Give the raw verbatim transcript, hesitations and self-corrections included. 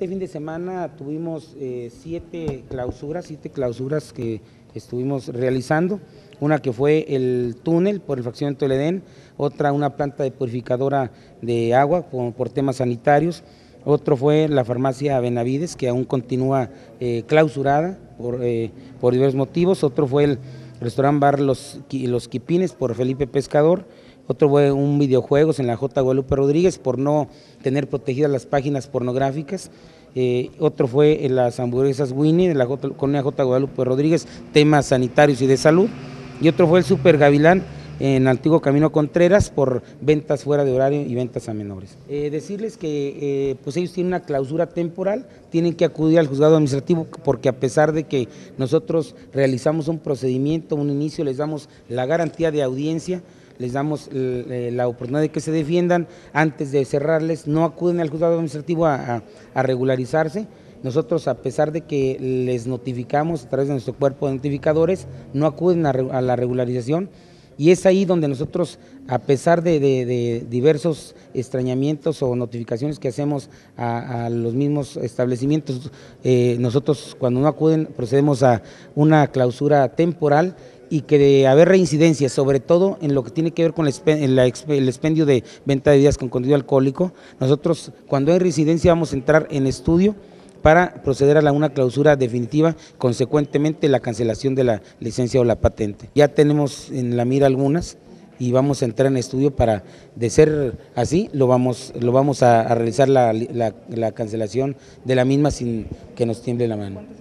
Este fin de semana tuvimos eh, siete clausuras, siete clausuras que estuvimos realizando. Una que fue el túnel por el fraccionamiento del Edén, otra una planta de purificadora de agua por, por temas sanitarios, otro fue la farmacia Benavides, que aún continúa eh, clausurada por, eh, por diversos motivos, otro fue el restaurante bar Los, Los Quipines por Felipe Pescador, otro fue un videojuegos en la J. Guadalupe Rodríguez por no tener protegidas las páginas pornográficas, eh, otro fue en las hamburguesas Winnie de la J, colonia J. Guadalupe Rodríguez, temas sanitarios y de salud, y otro fue el Super Gavilán en Antiguo Camino Contreras por ventas fuera de horario y ventas a menores. Eh, decirles que eh, pues ellos tienen una clausura temporal, tienen que acudir al juzgado administrativo porque a pesar de que nosotros realizamos un procedimiento, un inicio, les damos la garantía de audiencia, les damos la oportunidad de que se defiendan, antes de cerrarles no acuden al juzgado administrativo a, a, a regularizarse. Nosotros, a pesar de que les notificamos a través de nuestro cuerpo de notificadores, no acuden a, a la regularización, y es ahí donde nosotros, a pesar de, de, de diversos extrañamientos o notificaciones que hacemos a, a los mismos establecimientos, eh, nosotros cuando no acuden procedemos a una clausura temporal, y que de haber reincidencia, sobre todo en lo que tiene que ver con el expendio de venta de bebidas con contenido alcohólico, nosotros cuando hay reincidencia vamos a entrar en estudio para proceder a la, una clausura definitiva, consecuentemente la cancelación de la licencia o la patente. Ya tenemos en la mira algunas y vamos a entrar en estudio para, de ser así, lo vamos, lo vamos a, a realizar la, la, la cancelación de la misma sin que nos tiemble la mano.